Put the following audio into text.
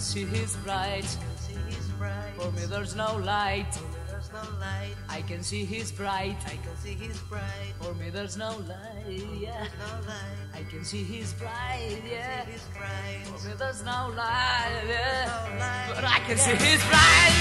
see His bright. For me there's no light. I can see His bright. For me there's no light. Yeah. I can see His bright. Yeah. For me there's no light. Yeah. But I can see His bright.